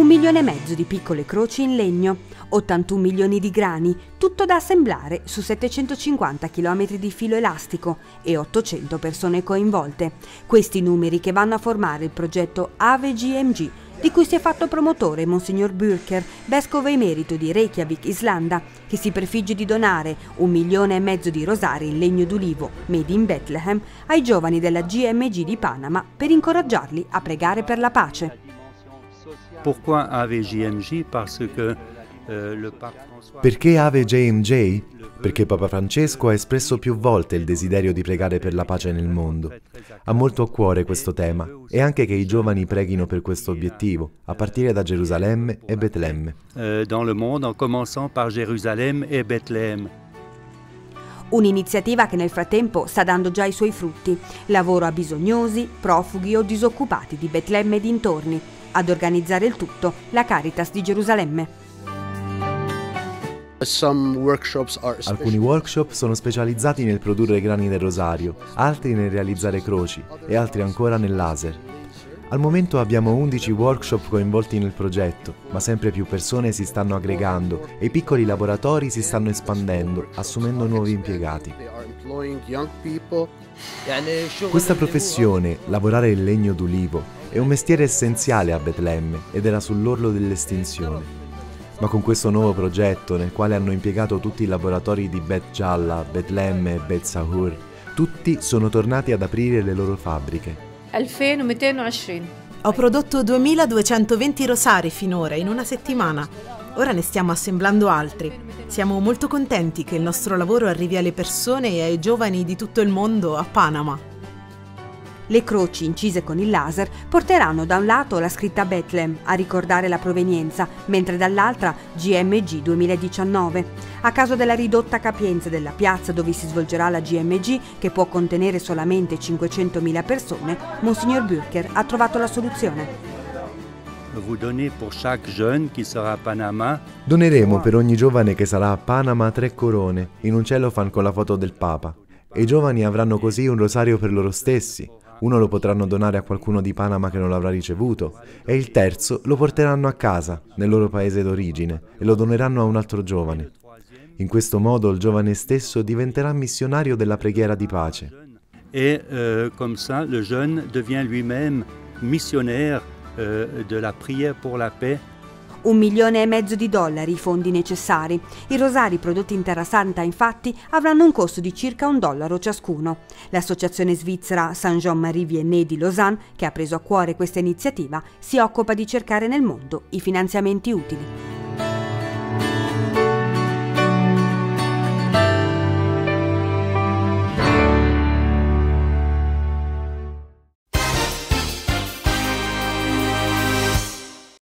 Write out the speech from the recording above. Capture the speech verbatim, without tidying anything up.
un milione e mezzo di piccole croci in legno, ottantuno milioni di grani, tutto da assemblare su settecentocinquanta chilometri di filo elastico e ottocento persone coinvolte. Questi numeri che vanno a formare il progetto Ave G M G, di cui si è fatto promotore Monsignor Bürker, vescovo emerito di Reykjavik, Islanda, che si prefigge di donare un milione e mezzo di rosari in legno d'ulivo, made in Bethlehem, ai giovani della G M G di Panama per incoraggiarli a pregare per la pace. Pourquoi Ave G M G? Parce que euh, le pape François... Perché Ave G M J? Perché Papa Francesco ha espresso più volte il desiderio di pregare per la pace nel mondo. Ha molto a cuore questo tema e anche che i giovani preghino per questo obiettivo, a partire da Gerusalemme e Betlemme. Euh, dans le monde, en commençant par Jérusalem et Bethléem. Un'iniziativa che nel frattempo sta dando già i suoi frutti. Lavoro a bisognosi, profughi o disoccupati di Betlemme e dintorni. Ad organizzare il tutto la Caritas di Gerusalemme. Alcuni workshop sono specializzati nel produrre grani del rosario, altri nel realizzare croci e altri ancora nel laser. Al momento abbiamo undici workshop coinvolti nel progetto, ma sempre più persone si stanno aggregando e i piccoli laboratori si stanno espandendo, assumendo nuovi impiegati. Questa professione, lavorare il legno d'ulivo, è un mestiere essenziale a Betlemme ed era sull'orlo dell'estinzione. Ma con questo nuovo progetto, nel quale hanno impiegato tutti i laboratori di Bet Jalla, Betlemme e Bet Sahur, tutti sono tornati ad aprire le loro fabbriche. Ho prodotto duemiladuecentoventi rosari finora, in una settimana. Ora ne stiamo assemblando altri. Siamo molto contenti che il nostro lavoro arrivi alle persone e ai giovani di tutto il mondo a Panama. Le croci incise con il laser porteranno da un lato la scritta Bethlehem a ricordare la provenienza, mentre dall'altra G M G duemiladiciannove. A causa della ridotta capienza della piazza dove si svolgerà la G M G, che può contenere solamente cinquecentomila persone, Monsignor Bürker ha trovato la soluzione. Vous donnez pour chaque jeune qui sera à Panama. Doneremo per ogni giovane che sarà a Panama tre corone, in un cellophane con la foto del Papa. E i giovani avranno così un rosario per loro stessi. Uno lo potranno donare a qualcuno di Panama che non l'avrà ricevuto e il terzo lo porteranno a casa, nel loro paese d'origine, e lo doneranno a un altro giovane. In questo modo il giovane stesso diventerà missionario della preghiera di pace. Et euh, comme ça, le jeune devient lui-même missionnaire euh, de la prière pour la paix. Un milione e mezzo di dollari i fondi necessari. I rosari prodotti in Terra Santa, infatti, avranno un costo di circa un dollaro ciascuno. L'associazione svizzera Saint-Jean-Marie Vianney di Lausanne, che ha preso a cuore questa iniziativa, si occupa di cercare nel mondo i finanziamenti utili.